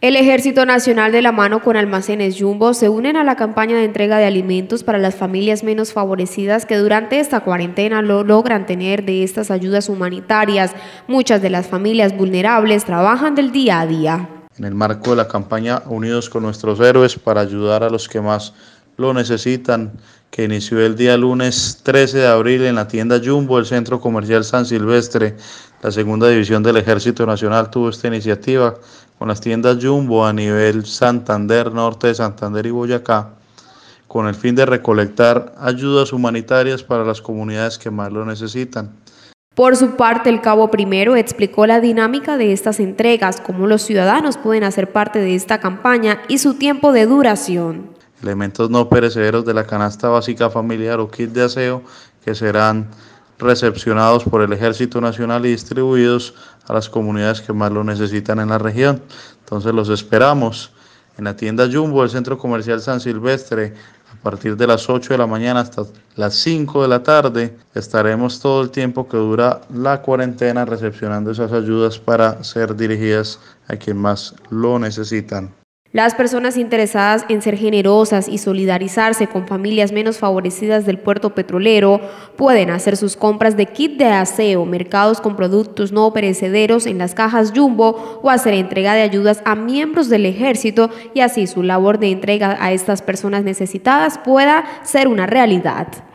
El Ejército Nacional de la mano con Almacenes Jumbo se unen a la campaña de entrega de alimentos para las familias menos favorecidas que durante esta cuarentena no logran tener de estas ayudas humanitarias. Muchas de las familias vulnerables trabajan del día a día. En el marco de la campaña Unidos con nuestros héroes para ayudar a los que más lo necesitan, que inició el día lunes 13 de abril en la tienda Jumbo del Centro Comercial San Silvestre, la segunda división del Ejército Nacional tuvo esta iniciativa con las tiendas Jumbo a nivel Santander, norte de Santander y Boyacá, con el fin de recolectar ayudas humanitarias para las comunidades que más lo necesitan. Por su parte, el cabo primero explicó la dinámica de estas entregas, cómo los ciudadanos pueden hacer parte de esta campaña y su tiempo de duración. Elementos no perecederos de la canasta básica familiar o kit de aseo que serán recepcionados por el Ejército Nacional y distribuidos a las comunidades que más lo necesitan en la región. Entonces los esperamos en la tienda Jumbo del Centro Comercial San Silvestre a partir de las 8 de la mañana hasta las 5 de la tarde. Estaremos todo el tiempo que dura la cuarentena recepcionando esas ayudas para ser dirigidas a quien más lo necesitan. Las personas interesadas en ser generosas y solidarizarse con familias menos favorecidas del puerto petrolero pueden hacer sus compras de kit de aseo, mercados con productos no perecederos en las cajas Jumbo o hacer entrega de ayudas a miembros del ejército y así su labor de entrega a estas personas necesitadas pueda ser una realidad.